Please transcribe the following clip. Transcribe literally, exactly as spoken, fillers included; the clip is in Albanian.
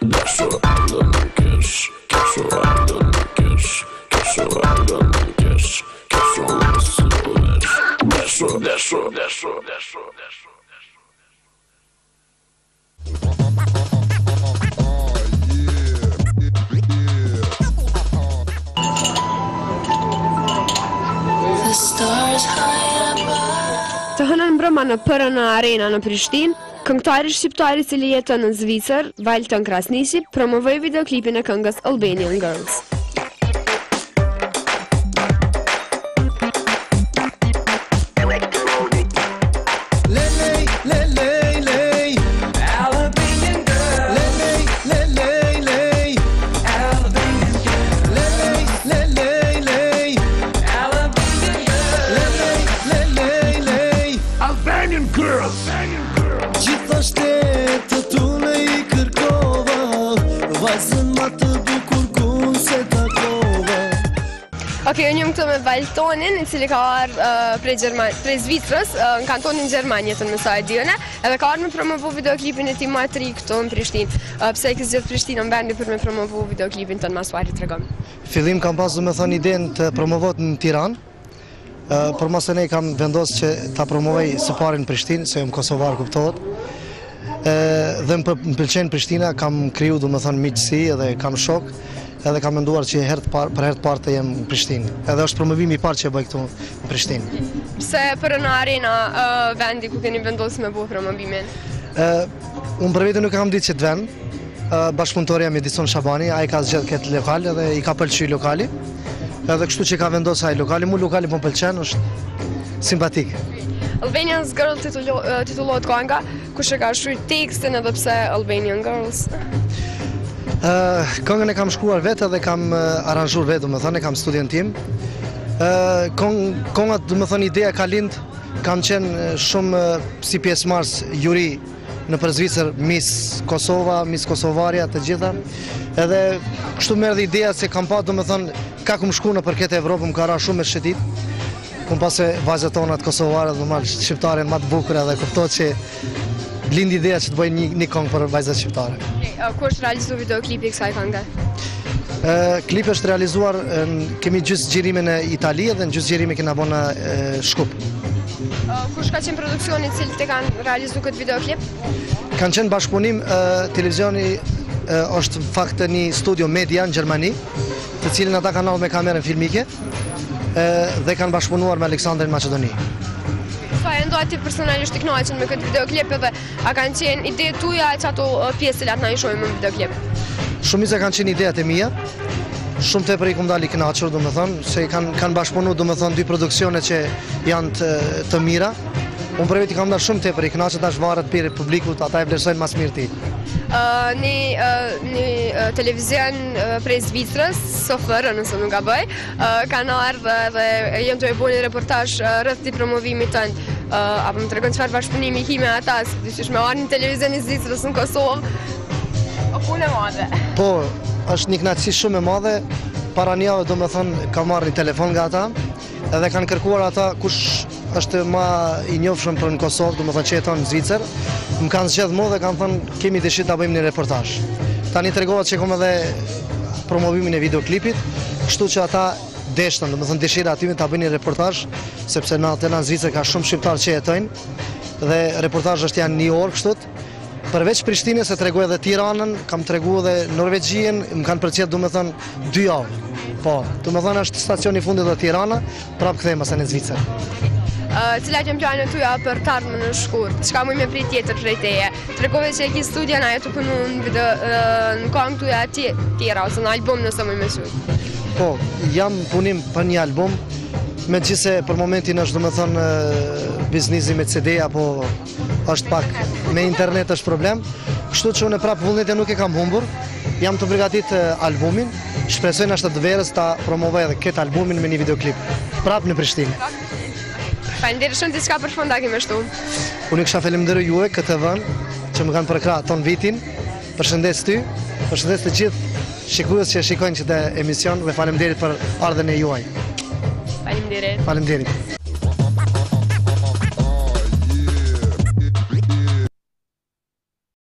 Desho ardhë në kesh, kesho ardhë në kesh, kesho ardhë në kesh, kesho në slovesh. Desho, desho, desho, desho, desho. Të hënën mbrëma në P R N Arena në Prishtinë, këngëtari shqiptari i cili jeton në Zvicër, Valton Krasniqi, promovoi videoklipin e këngës Albanian Girls. Gjitha shtetë të tune i kërkova, vajzën ma të bukur kun se takova. Ok, unë jam këtu me Valtonin, i cili ka arë uh, prej, prej Zvicrës, uh, në kantonin Gjermani jetën me sa e dione, edhe ka arë me promovu videoklipin e ti ma të ri këtu në Prishtinë. Uh, pse e kësë gjithë Prishtinë në vendi për me promovu videoklipin të në masuari të regëm? Fillim kam pasu me thonë idenë të promovot në Tiranë, Uh, për mos e ne kam vendosë që ta promovej së pari në Prishtinë, se jam kosovar kuptohet. Uh, dhe më pëlqenë Prishtina, kam kriju du me thonë miqësi edhe kam shok, edhe kam menduar që her par, për herë të parë të jem në Prishtinë. Edhe është promovimi i parë që e bëj këtu në Prishtinë. Pse për në arena uh, vendi ku keni vendosë me bu promovimin? Uh, unë për vetë nuk kam ditë që të vend, uh, bashkëpunëtorja me Edison Shabani, a i ka zgjedhë këtë lokal edhe i ka pëlqy lokali. Edhe kështu që ka vendosë ai lokali, mu lokali po më pëlqen, është simpatik. Albanian Girls titulo, titulohet kënga, kush e ka shkruar tekstin edhe pse Albanian Girls? Uh, këngën e kam shkruar vetë edhe kam uh, aranzhuar vetë, do të thonë, kam studion tim. Uh, Kënga, do të thonë, ideja ka lind, kam qenë shumë uh, si pjesëmarrës juri në për Zvicër, Miss Kosova, Miss Kosovaria, të gjitha. Edhe kështu më erdhi ideja se kam pa, do të thonë, ka kum shku në për këtë Evropë, më ka ra shumë me shëtit. Kum pas se vajzët tona të kosovare dhe marrë shqiptare më të bukur edhe kuptohet që lind ideja që të bëjnë një, një këngë për vajzët shqiptare. Okay, ku është realizu videoklipi kësaj këngë? Klipi është realizuar, kemi gjysë gjirime në Itali dhe në gjysë gjirime kena bo në Shkup. Kush ka qenë produksioni cilë të kanë realizu këtë videoklip? Kanë qenë bashkëpunim, televizioni është fakt një studio media në Gjermani, të cilin ata kanë ardhur me kamerën filmike dhe kanë bashkëpunuar me Aleksandrin Maqedoni. Sa e ndo ati personalisht i kënaqen me këtë videoklip edhe a kanë qenë ide tuja që ato pjesë cilat na i shohim në videoklip? Shumica kanë qenë ideat e mia. Shumë tepër i kum dalë i kënaqur, domethënë, se kanë kanë bashkëpunuar domethënë dy produksione që janë të, të mira. Unë për vetë i kam dalë shumë tepër i kënaqur, tash varet për publikut, ata e vlerësojnë mas mirë ti. Uh, një uh, një uh, televizion uh, prej Zvicrës, S F R nëse nuk gaboj, uh, kanë ardhur dhe jam të e bënë një reportazh uh, rreth të promovimit tënd. Uh, apo më tregon çfarë bashkëpunimi ki me ata, dyshim me marrë një televizion i Zvicrës në Kosovë. O punë e madhe. Po, është një kënaqësi shumë e madhe. Para një javë domethënë kam marrë një telefon nga ata edhe kanë kërkuar ata kush është më i njohshëm për në Kosovë, domethënë që jeton në Zvicër. Më kanë zgjedhur mua dhe kanë thënë kemi dëshirë ta bëjmë një reportazh. Tani tregohet që kam edhe promovimin e videoklipit, kështu që ata deshën, domethënë dëshira aty ta bëjnë një reportazh, sepse në atë në Zvicër ka shumë shqiptar që jetojnë dhe reportazhi është janë një orë kështu. Përveç Prishtinës e tregoj edhe Tiranën, kam treguar edhe Norvegjin, më kanë përcjell domethënë dy javë. Po, domethënë është stacioni i fundit dhe Tirana, prapë kthehemi pas në Zvicër. Uh, cilat janë planet tuja për të ardhmen në shkurt? Çka mund me prit tjetër prej teje? Tregove se ke studia na të punu në video uh, në këngë tuja tjera ose në album nëse më mësoj. Po, jam punim për një album, megjithëse për momentin është domethënë biznesi me C D apo është pak me internet është problem, kështu që unë prapë vullnetin nuk e kam humbur. Jam të përgatit albumin, shpresoj në ashtë të verës ta promovoj edhe këtë albumin me një videoklip, prapë në Prishtinë. Faleminderit shumë, diçka për fund a kemi shtu. Unë kisha faleminderuar juve këtë vend që më kanë përkrahur ton vitin. Përshëndes ty, përshëndes të gjithë shikues që shikojnë këtë emision dhe faleminderit për ardhen e juaj. Faleminderit. Faleminderit.